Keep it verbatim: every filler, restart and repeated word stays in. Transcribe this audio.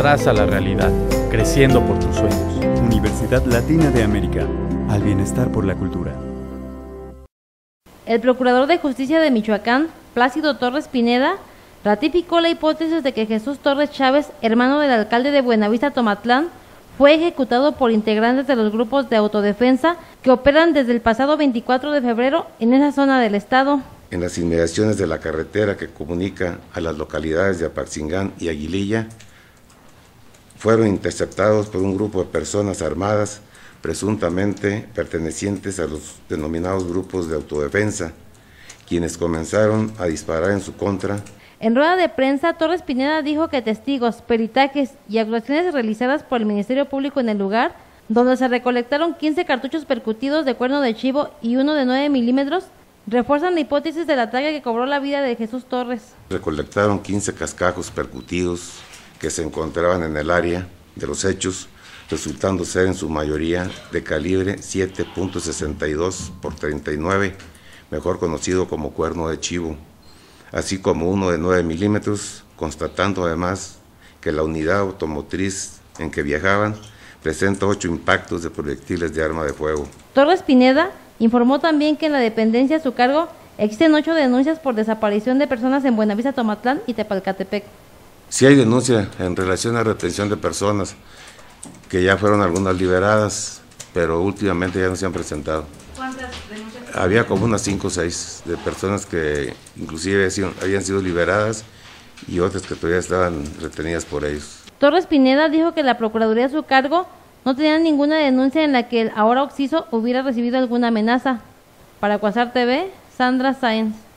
Abraza la realidad, creciendo por tus sueños. Universidad Latina de América, al bienestar por la cultura. El Procurador de Justicia de Michoacán, Plácido Torres Pineda, ratificó la hipótesis de que Jesús Torres Chávez, hermano del alcalde de Buenavista Tomatlán, fue ejecutado por integrantes de los grupos de autodefensa que operan desde el pasado veinticuatro de febrero en esa zona del estado. En las inmediaciones de la carretera que comunica a las localidades de Apaxingán y Aguililla, fueron interceptados por un grupo de personas armadas, presuntamente pertenecientes a los denominados grupos de autodefensa, quienes comenzaron a disparar en su contra. En rueda de prensa, Torres Pineda dijo que testigos, peritajes y actuaciones realizadas por el Ministerio Público en el lugar, donde se recolectaron quince cartuchos percutidos de cuerno de chivo y uno de nueve milímetros, refuerzan la hipótesis del ataque que cobró la vida de Jesús Torres. Recolectaron quince cascajos percutidos que se encontraban en el área de los hechos, resultando ser en su mayoría de calibre siete punto sesenta y dos por treinta y nueve, mejor conocido como cuerno de chivo, así como uno de nueve milímetros, constatando además que la unidad automotriz en que viajaban presenta ocho impactos de proyectiles de arma de fuego. Torres Pineda informó también que en la dependencia a su cargo existen ocho denuncias por desaparición de personas en Buenavista Tomatlán y Tepalcatepec. Sí hay denuncia en relación a retención de personas, que ya fueron algunas liberadas, pero últimamente ya no se han presentado. ¿Cuántas denuncias? Había como unas cinco o seis de personas que inclusive habían sido liberadas y otras que todavía estaban retenidas por ellos. Torres Pineda dijo que la Procuraduría a su cargo no tenía ninguna denuncia en la que el ahora occiso hubiera recibido alguna amenaza. Para Cuasar T V, Sandra Sáenz.